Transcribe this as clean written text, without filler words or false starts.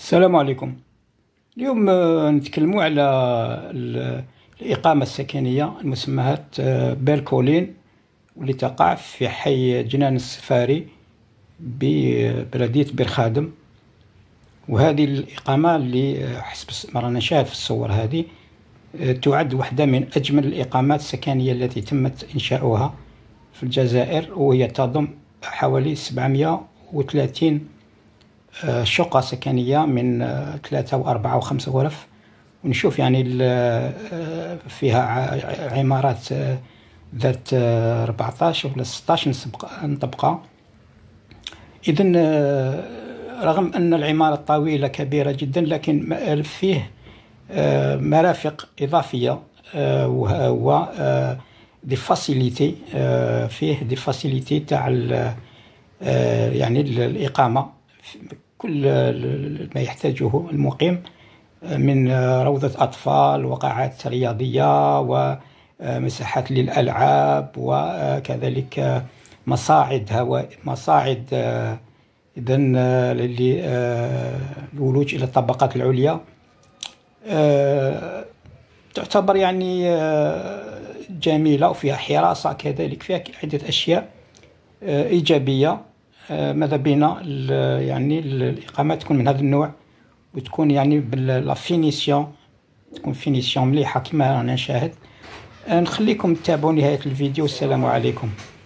السلام عليكم. اليوم نتكلموا على الإقامة السكنية المسمى بالكولين، واللي تقع في حي جنان السفاري ببلدية بير خادم. وهذه الإقامة اللي حسب ما رانا نشاهد في الصور هذه تعد واحدة من أجمل الإقامات السكنية التي تمت إنشاؤها في الجزائر، وهي تضم حوالي 730 شقة سكنية من 3 و4 و5 غرف. ونشوف يعني فيها عمارات ذات 14 ولا 16 طبقة. إذن رغم أن العمارة طويلة كبيرة جدا، لكن فيه مرافق إضافية و دي فاسيليتي، فيه دي فاسيليتي تاع يعني الإقامة، كل ما يحتاجه المقيم من روضة أطفال وقاعات رياضية ومساحات للألعاب، وكذلك مصاعد إذن للولوج إلى الطبقات العليا. تعتبر يعني جميلة، وفيها حراسة، كذلك فيها عدة أشياء إيجابية. ماذا بينا يعني الإقامة تكون من هذا النوع، وتكون يعني بالفينيسيون، تكون فينيسيون مليحة كما رانا نشاهد. نخليكم تتابعوا نهاية الفيديو. السلام عليكم.